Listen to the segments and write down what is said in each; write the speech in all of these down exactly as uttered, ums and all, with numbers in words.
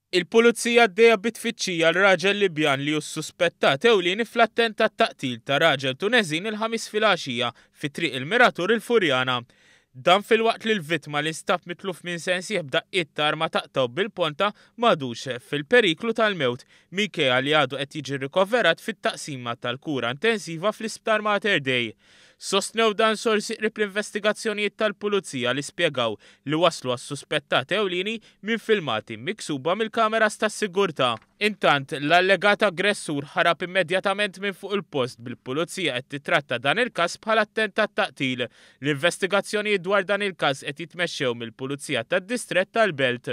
Il-pulizija għaddejja bit-tfittxija l-raġel Libjan li hu ssuspettat ewlieni fl-attentat taqtil ta' raġel Tuneżin il-ħamis filgħaxija fi triq il-Miratur il-Furjana. Dan filwaqt li l-vittma li nstab mitluf minn sensieħ b'daqqiet ta' arma taqtaw bil-ponta m'għadux fil-periklu tal-mewt minkejja li għadu qed jiġi rikoverat fit-taqsima tal-kura intensiva fl-Isptar Mater Dei. Sostnew dan sorsi qrib l-investigazzjonijiet tal-pulizija li spjegaw li waslu għas-suspettat ewlieni minn filmati miksuba mill-kameras tas-sigurtà. Intant l-allegat aggressur ħarab immedjatament minn fuq il-post bil-pulizija qed titratta dan il-każ bħala attentat taqtil. L-investigazzjonijiet dwar dan il-każ qed jitmexxew mill-Pulizija tad-Distrett tal-Belt.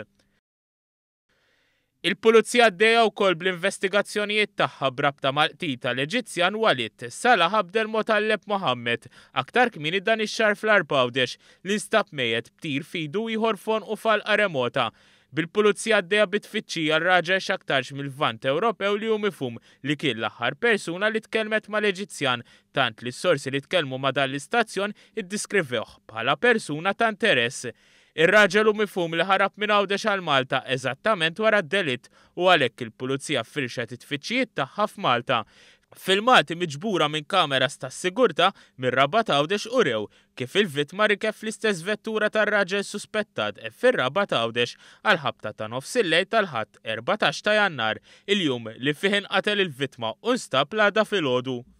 Il-Pulizija għaddejja wkoll bl-investigazzjonijiet tagħha brabta mal-qtil tal-Eġizzjan Walid Salah Abdel Motalleb Mohammed aktar kmieni dan ix-xahar fl-Arbawdex li nstab mejjed b'tir f'idu ieħor fonqu f'għalqa remota. Bil-pulizija għaddejja bit-tfittxija r-raġel x'aktarx mill-Lvant Ewropew li hu mifhum li kien l-aħħar persuna li tkellmet mal-Eġizzjan tant li s-sorsi li tkellmu ma' dan l-istazzjon iddiskrivewh bħala persuna ta' interess. Ir-raġel hu mifhum li ħarab minn Għawdex għal Malta eżattament wara d-delitt u għalhekk il-pulizija ffirxet it-tfittxijiet tagħha f'Malta. Filmati miġbura minn kameras tas-sigurtà minn Rabat Għawdex urew kif il-vittma rikeb fl-istess vettura tar-raġel suspettat fir-Rabat Għawdex għal ħabta ta' nofs il-lejl tal-Ħadd erbatax ta' Jannar, il-jum li fih inqatel il-vittma u nstab l-għada filgħodu.